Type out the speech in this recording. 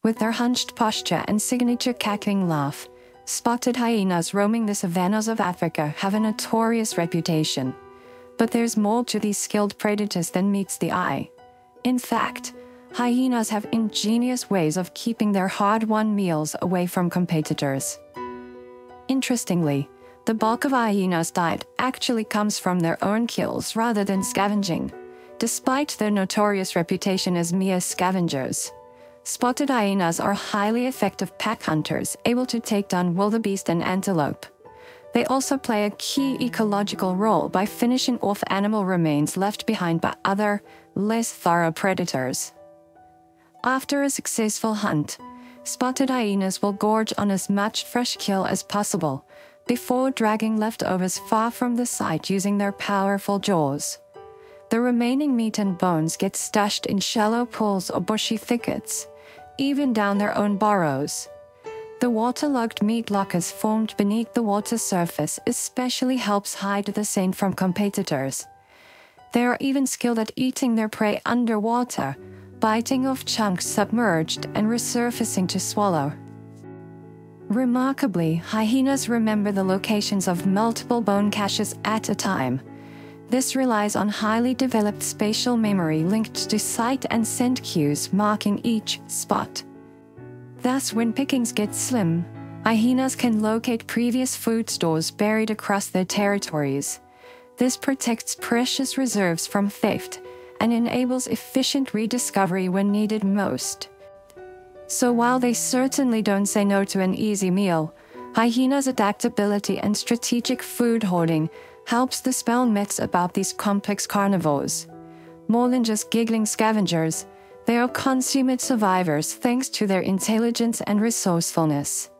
With their hunched posture and signature cackling laugh, spotted hyenas roaming the savannas of Africa have a notorious reputation. But there's more to these skilled predators than meets the eye. In fact, hyenas have ingenious ways of keeping their hard-won meals away from competitors. Interestingly, the bulk of hyenas' diet actually comes from their own kills rather than scavenging, despite their notorious reputation as mere scavengers. Spotted hyenas are highly effective pack hunters, able to take down wildebeest and antelope. They also play a key ecological role by finishing off animal remains left behind by other, less thorough predators. After a successful hunt, spotted hyenas will gorge on as much fresh kill as possible, before dragging leftovers far from the site using their powerful jaws. The remaining meat and bones get stashed in shallow pools or bushy thickets, even down their own burrows. The waterlogged meat lockers formed beneath the water surface especially helps hide the scent from competitors. They are even skilled at eating their prey underwater, biting off chunks submerged and resurfacing to swallow. Remarkably, hyenas remember the locations of multiple bone caches at a time. This relies on highly developed spatial memory linked to sight and scent cues marking each spot. Thus, when pickings get slim, hyenas can locate previous food stores buried across their territories. This protects precious reserves from theft and enables efficient rediscovery when needed most. So while they certainly don't say no to an easy meal, hyenas' adaptability and strategic food hoarding helps dispel myths about these complex carnivores. More than just giggling scavengers, they are consummate survivors thanks to their intelligence and resourcefulness.